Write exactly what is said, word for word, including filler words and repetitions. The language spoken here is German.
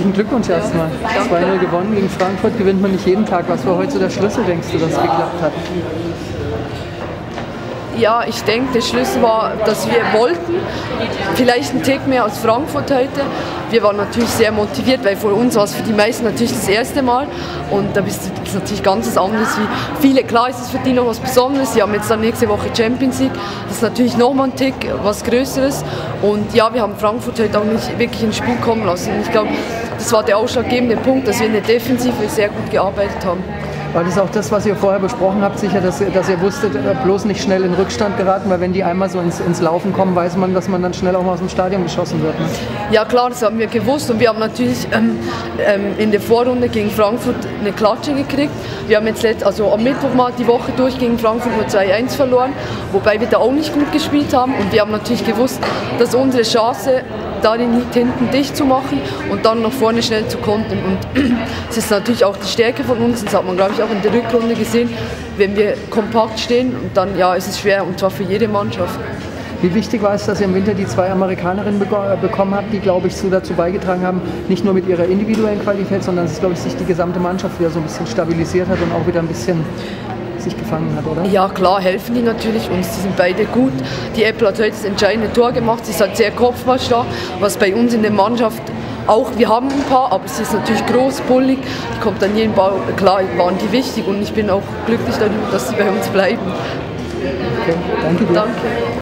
herzlichen Glückwunsch erstmal. Ja, zwei null gewonnen gegen Frankfurt, gewinnt man nicht jeden Tag. Was war heute so der Schlüssel, denkst du, dass es geklappt hat? Ja, ich denke, der Schlüssel war, dass wir wollten, vielleicht einen Tick mehr als Frankfurt heute. Wir waren natürlich sehr motiviert, weil für uns war es für die meisten natürlich das erste Mal und da ist es natürlich ganz was anderes wie viele. Klar ist es für die noch was Besonderes, sie haben jetzt dann nächste Woche Champions League, das ist natürlich nochmal ein Tick was Größeres und ja, wir haben Frankfurt heute auch nicht wirklich ins Spiel kommen lassen und ich glaube, das war der ausschlaggebende Punkt, dass wir in der Defensive sehr gut gearbeitet haben. War das auch das, was ihr vorher besprochen habt, sicher, dass, dass ihr wusstet, bloß nicht schnell in Rückstand geraten, weil wenn die einmal so ins, ins Laufen kommen, weiß man, dass man dann schnell auch mal aus dem Stadion geschossen wird. Ne? Ja klar, das haben wir gewusst und wir haben natürlich ähm, ähm, in der Vorrunde gegen Frankfurt eine Klatsche gekriegt. Wir haben jetzt letzt, also am Mittwoch mal die Woche durch gegen Frankfurt nur zwei eins verloren, wobei wir da auch nicht gut gespielt haben und wir haben natürlich gewusst, dass unsere Chance darin liegt, hinten dicht zu machen und dann nach vorne schnell zu kontern. Und es ist natürlich auch die Stärke von uns, das hat man, glaube ich, auch in der Rückrunde gesehen, wenn wir kompakt stehen und dann ja, ist es schwer und zwar für jede Mannschaft. Wie wichtig war es, dass ihr im Winter die zwei Amerikanerinnen bekommen habt, die, glaube ich, so dazu beigetragen haben, nicht nur mit ihrer individuellen Qualität, sondern dass, glaube ich, sich die gesamte Mannschaft wieder so ein bisschen stabilisiert hat und auch wieder ein bisschen sich gefangen hat, oder? Ja klar, helfen die natürlich uns, die sind beide gut. Die Apple hat heute das entscheidende Tor gemacht, sie ist halt sehr kopfballstark, was bei uns in der Mannschaft auch, wir haben ein paar, aber sie ist natürlich groß, bullig, die kommt an jeden Ball, klar waren die wichtig und ich bin auch glücklich darüber, dass sie bei uns bleiben. Okay, danke dir. Danke.